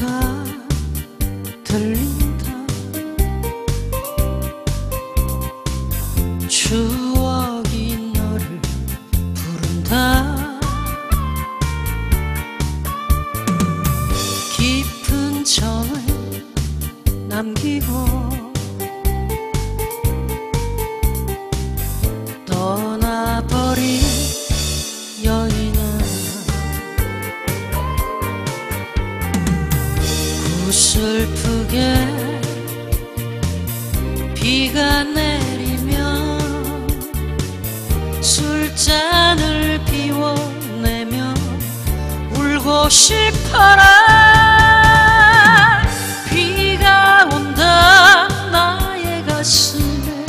들린다. 추억이 너를 부른다. 깊은 정을 남기고 떠나버린 여인아, 구슬프게 비가 내리면 술잔을 비워내며 울고 싶어라. 비가 온다 나의 가슴에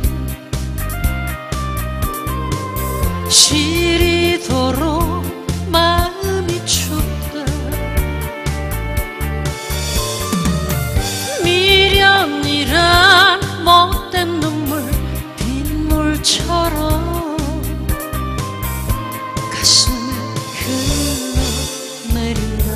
시리도록 마음이 춥다. 미련이란 못된 눈물 빗물처럼 가슴에 흘러내린다.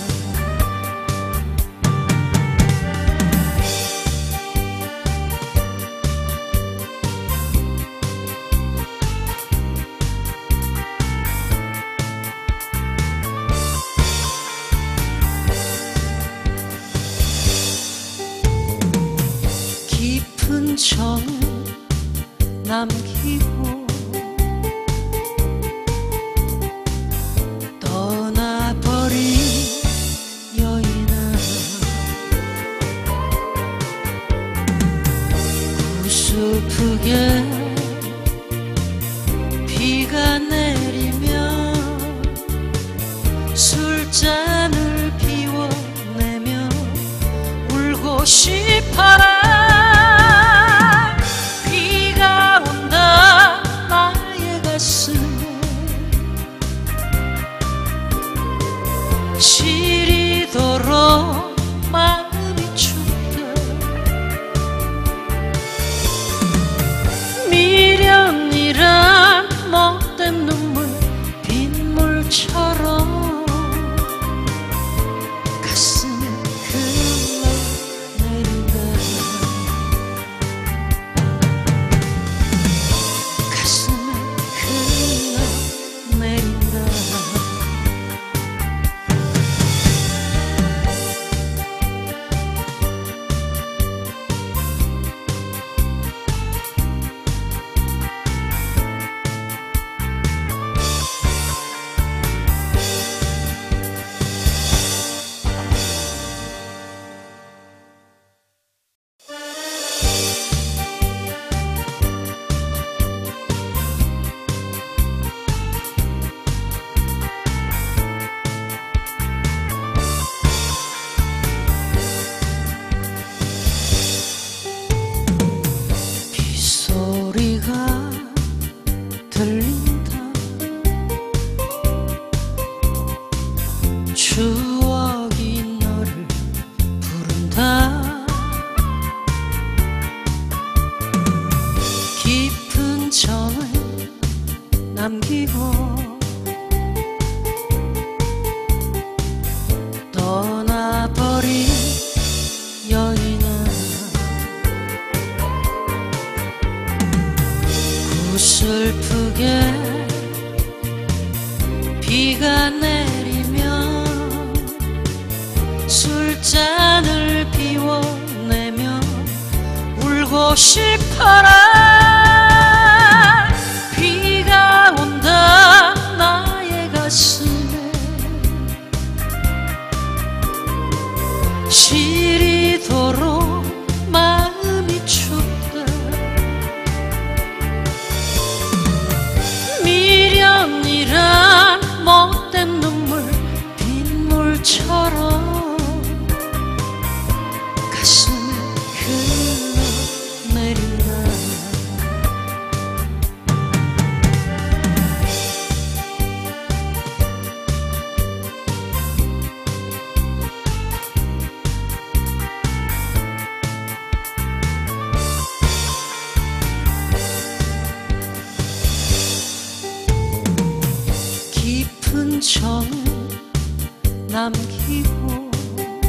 깊은 정을 남기고 떠나버린 여인아, 구슬프게 비가 내리면 술잔을 비워내며 울고 싶어라. 비가 온다 나의 가슴에 시리도록 마음이 춥다. 미련이란 못된 눈물 빗물처럼 가슴에 흘러내린다. 가슴에 흘러내린다. 빗소리가 들린다. 추억이 너를 부른다. 깊은 정을 남기고 떠나버린 여인아, 구슬프게 비가 내리면 술잔을 비워내며 울고 싶어라. 비가 온다 나의 가슴에 시리도록 마음이 춥다. 미련이란 못된 눈물 빗물처럼 가슴에 흘러내린다. 깊은 정을 남기고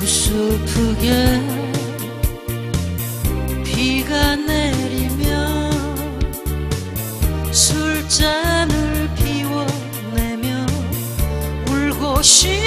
슬프게 비가 내리면 술잔을 비워내며 울고 싶어